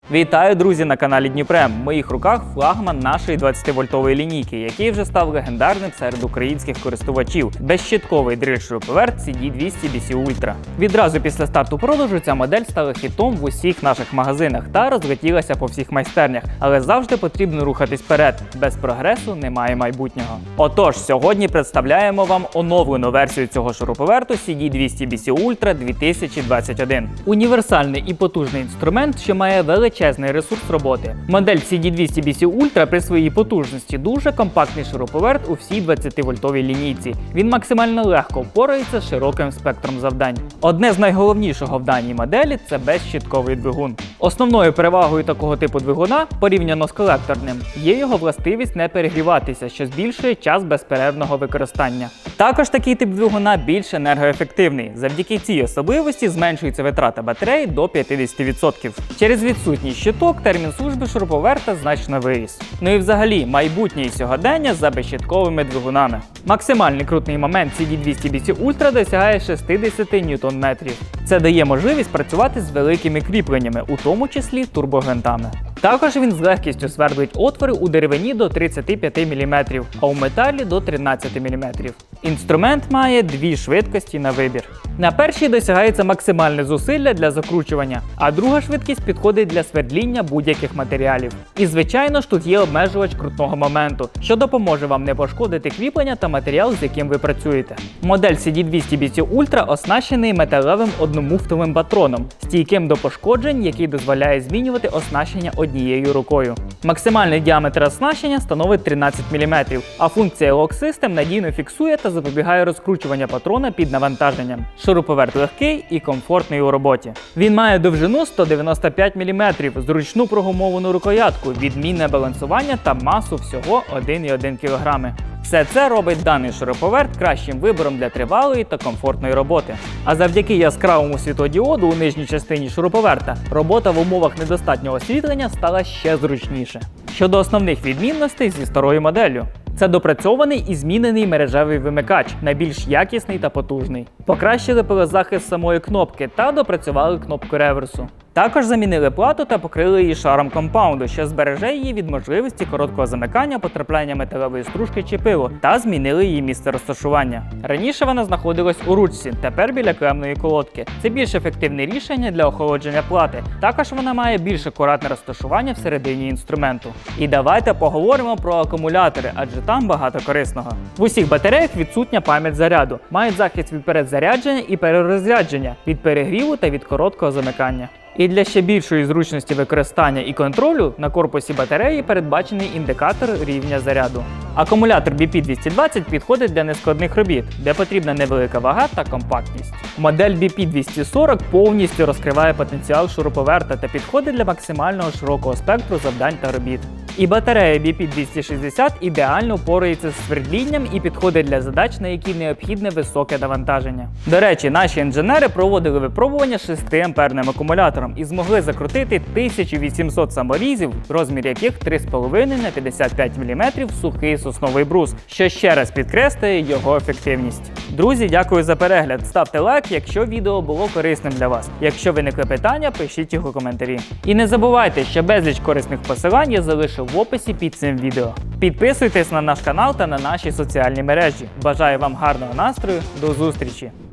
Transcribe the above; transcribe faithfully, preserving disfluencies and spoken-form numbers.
Вітаю, друзі, на каналі Дніпрем. В моїх руках флагман нашої двадцятивольтової лінійки, який вже став легендарним серед українських користувачів. Безщитковий дриль-шуруповерт сі ді двісті бі сі Ultra. Відразу після старту продажу ця модель стала хітом в усіх наших магазинах та розлетілася по всіх майстернях. Але завжди потрібно рухатись вперед. Без прогресу немає майбутнього. Отож, сьогодні представляємо вам оновлену версію цього шуруповерту сі ді двісті бі сі Ultra дві тисячі двадцять один. Універсальний і потужний інструмент, що має величезний величезний ресурс роботи. Модель сі ді двісті бі сі Ultra при своїй потужності дуже компактний шуруповерт у всій двадцятивольтовій лінійці. Він максимально легко впорається з широким спектром завдань. Одне з найголовнішого в даній моделі – це безщитковий двигун. Основною перевагою такого типу двигуна, порівняно з колекторним, є його властивість не перегріватися, що збільшує час безперервного використання. Також такий тип двигуна більш енергоефективний. Завдяки цій особливості зменшується витрата батареї до п'ятдесят відсотків. Через відсутність щиток термін служби шуруповерта значно виріс. Ну і взагалі, майбутнє і сьогодення за безщитковими двигунами. Максимальний крутний момент сі ді двісті бі сі Ultra досягає шістдесят ньютон-метрів. Це дає можливість працювати з великими кріпленнями, у тому числі турбогвинтами. Також він з легкістю свердлить отвори у деревині до тридцяти п'яти міліметрів, а у металі до тринадцяти міліметрів. Інструмент має дві швидкості на вибір. На першій досягається максимальне зусилля для закручування, а друга швидкість підходить для свердління будь-яких матеріалів. І звичайно ж тут є обмежувач крутного моменту, що допоможе вам не пошкодити кріплення та матеріал, з яким ви працюєте. Модель сі ді двісті бі сі Ultra оснащений металевим одномуфтовим патроном, стійким до пошкоджень, який дозволяє змінювати оснащення однією рукою. Максимальний діаметр оснащення становить тринадцять міліметрів, а функція Lock System надійно фіксує та запобігає розкручування патрона під навантаженням. Шуруповерт легкий і комфортний у роботі. Він має довжину сто дев'яносто п'ять міліметрів, зручну прогумовану рукоятку, відмінне балансування та масу всього один цілих одна десята кілограма. Все це робить даний шуруповерт кращим вибором для тривалої та комфортної роботи. А завдяки яскравому світлодіоду у нижній частині шуруповерта робота в умовах недостатнього освітлення стала ще зручніше. Щодо основних відмінностей зі старою моделлю. Це допрацьований і змінений мережевий вимикач, найбільш якісний та потужний. Покращили пилозахист самої кнопки та допрацювали кнопку реверсу. Також замінили плату та покрили її шаром компаунду, що збереже її від можливості короткого замикання, потрапляння металевої стружки чи пилу, та змінили її місце розташування. Раніше вона знаходилась у ручці, тепер біля клемної колодки. Це більш ефективне рішення для охолодження плати. Також вона має більш акуратне розташування всередині інструменту. І давайте поговоримо про акумулятори, адже там багато корисного. В усіх батареях відсутня пам'ять заряду, мають захист від передзарядження і перерозрядження, від перегріву та від короткого замикання. І для ще більшої зручності використання і контролю на корпусі батареї передбачений індикатор рівня заряду. Акумулятор бі пі двісті двадцять підходить для нескладних робіт, де потрібна невелика вага та компактність. Модель бі пі двісті сорок повністю розкриває потенціал шуруповерта та підходить для максимального широкого спектру завдань та робіт. І батарея бі пі двісті шістдесят ідеально впорається з свердлінням і підходить для задач, на які необхідне високе навантаження. До речі, наші інженери проводили випробування шестиамперним акумулятором і змогли закрутити тисячу вісімсот саморізів, розмір яких три цілих п'ять десятих на п'ятдесят п'ять міліметрів сухий сосновий брус, що ще раз підкреслює його ефективність. Друзі, дякую за перегляд. Ставте лайк, якщо відео було корисним для вас. Якщо виникли питання, пишіть їх у коментарі. І не забувайте, що безліч корисних посилань я залишив в описі під цим відео. Підписуйтесь на наш канал та на наші соціальні мережі. Бажаю вам гарного настрою, до зустрічі!